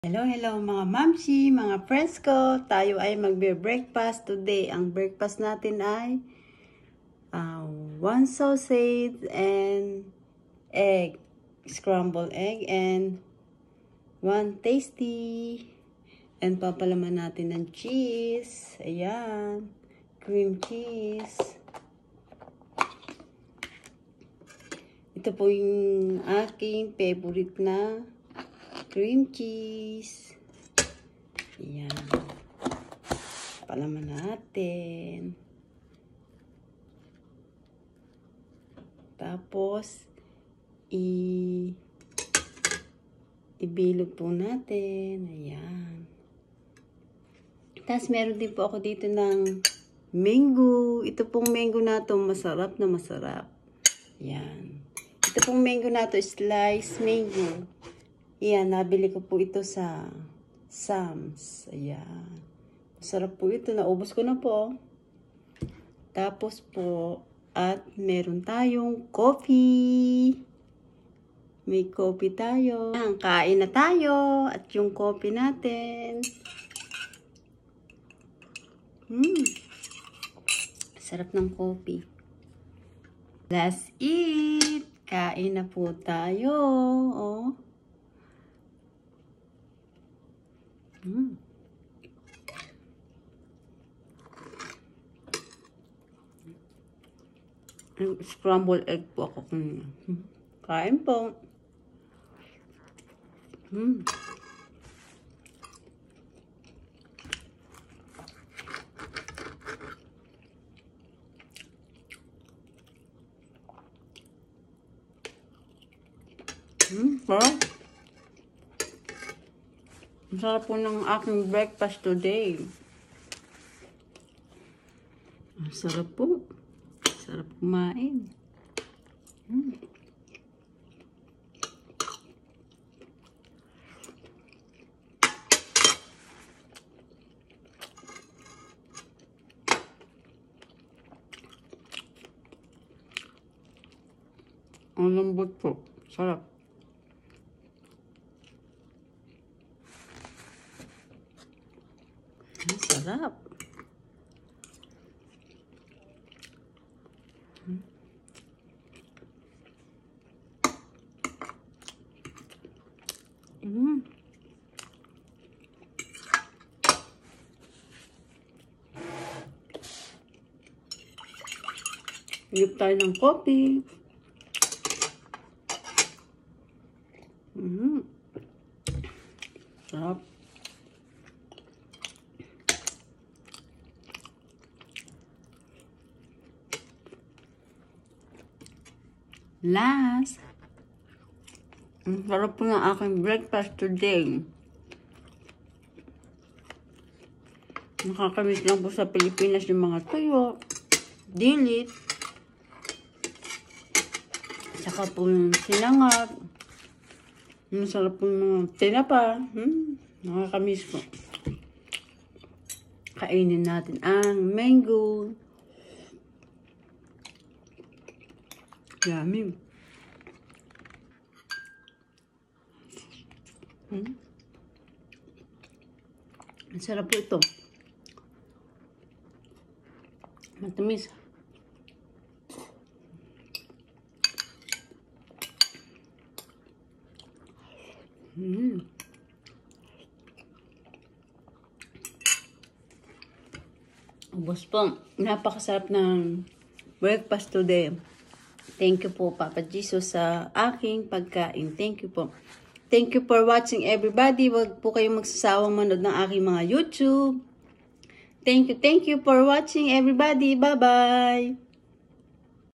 Hello, hello mga mamsi, mga friends ko. Tayo ay magbe-breakfast today. Ang breakfast natin ay one sausage and egg, scrambled egg, and one tasty. And papalaman natin ng cheese. Ayan, cream cheese. Ito po yung aking favorite na cream cheese. Ayan. Palaman natin. Tapos, ibilog po natin. Ayan. Tapos, meron din po ako dito ng mango. Ito pong mango na to, masarap na masarap. Ayan. Ito pong mango na to, sliced mango. Ayan, nabili ko po ito sa Sam's. Ayan. Masarap po ito. Naubos ko na po. Tapos po, at meron tayong coffee. May coffee tayo. Ayan, kain na tayo. At yung coffee natin. Sarap ng coffee. Let's eat. Kain na po tayo. Oh. Scrambled egg po ako. Kain po. Sarap. Masarap po ng aking breakfast today. Sarap po. Sarap kumain. Ang lambot po. Sarap. Sarap. Higip tayo ng coffee. Sarap. Last. Ang sarap po ng aking breakfast today. Nakakamiss lang po sa Pilipinas yung mga tuyo, dilit, saka po yung sinangag. Ang sarap po ng tinapa. Nakakamiss po. Kainin natin ang mango. Yummy. Ang sarap po ito. Matamis. Ubos po. Napakasarap ng breakfast today. Thank you po, Papa Jesus, sa aking pagkain. Thank you po. Thank you for watching, everybody. Huwag po kayong magsasawang manood ng aking mga YouTube. Thank you for watching, everybody. Bye-bye.